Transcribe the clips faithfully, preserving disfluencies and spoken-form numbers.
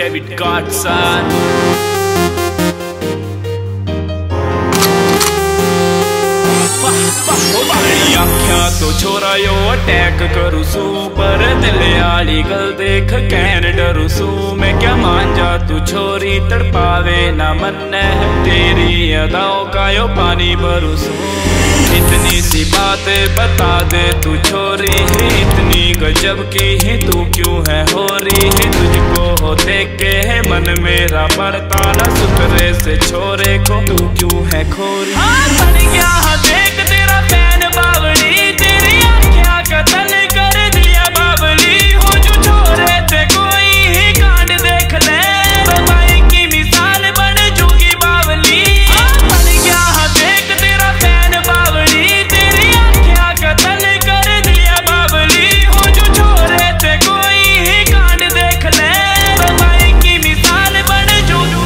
David Godson। आख्या तो छोरा यो अटैक करू सू, पर दिल आली गल देख कैन डरू सू। मैं क्या मान जा तू छोरी तड़पावे ना मन है, तेरी अदाओं का यो पानी भरू सू। इतनी सी बात बता दे तू छोरी, इतनी गजब की ही तू क्यों है हो रही। तुझको हो देख के है मन मेरा बढ़ता ना सुतरे से छोरे को तू क्यों है खोरी। बन गया देख तेरा फैन बावली, तेरी आँखें कतल कर दिया बावली। हो जो छोरे थे कोई ही कांड देख ले, भाई की मिसाल बन चुकी बावली। बन गया देख तेरा फैन बावली, तेरी आँखें कतल कर दिया बावली। हो जो छोरे थे कोई ही कांड देख ले, भाई की मिसाल बन चुकी।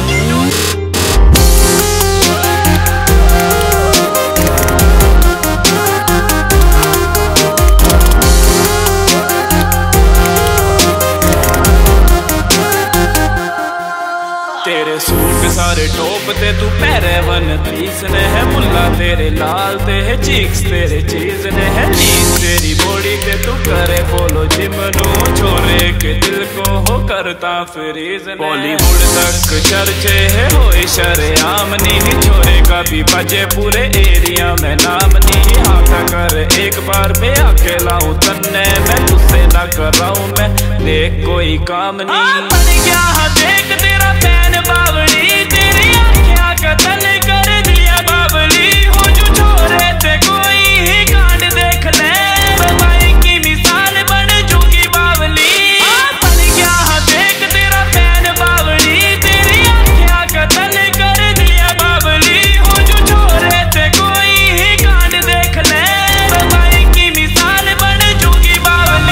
तेरे सूट सारे टॉप ते तू पैरे वन पीस ने है, मुल्ला तेरे लाल ते है चीक्स तेरे चीज ने है। नींद तेरी बॉडी ते तू करे फॉलो जिम नो, छोरे के दिल को हो करता फ्रीज ने। बॉलीवुड तक चर्चे है हो शरेआम नहीं, छोरे का भी बजे पूरे एरिया में नाम नहीं। आता कर एक बार मैं अकेला हूँ तन्ने, मैं तुझसे ना कर रहा हूँ मैं देख कोई काम नहीं। बन गया देख तेरा फैन बावली, तेरी आँखें कतल कर दिया बावली। हो जो छोरे थे कोई ही कांड देख ले, भाई की मिसाल बन चुकी बावली। बन गया देख तेरा फैन बावली, तेरी आँखें कतल कर दिया बावली। हो जो छोरे थे कोई ही कांड देख ले, भाई की मिसाल बन चुकी बावली।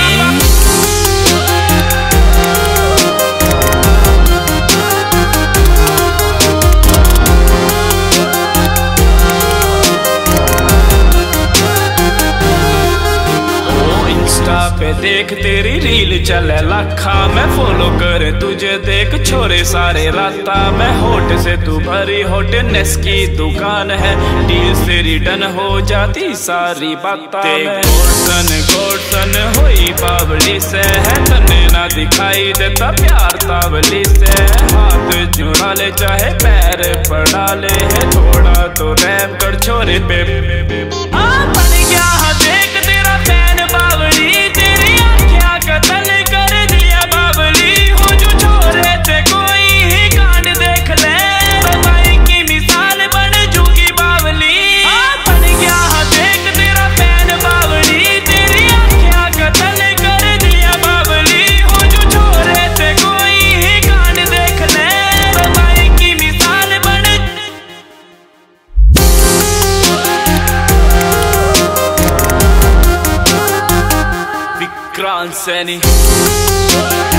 पे देख तेरी रील चले लाखा, मैं फॉलो कर तुझे देख छोरे सारे राता। मैं होट से तू भरी होटनेस की दुकान है, डील से रिटर्न हो जाती सारी बात। गोडसन गोडसन होई बावली से है, तन्ने ना दिखाई देता प्यार तावली से। हाथ जुड़ा ले चाहे पैर पड़ा ले है, थोड़ा तो रैप कर छोरे पे। बन गया देख तेरा फैन बावली, तेरी आँखें कतल कर दिया बावली। हो जो छोरे थे कोई ही कांड देख ले, भाई की मिसाल बन चुकी बावली। बन गया देख तेरा फैन बावली, तेरी आँखें कतल कर दिया बावली। हो जो छोरे थे कोई ही कांड देख ले, भाई की मिसाल बन। विक्रांत सैनी।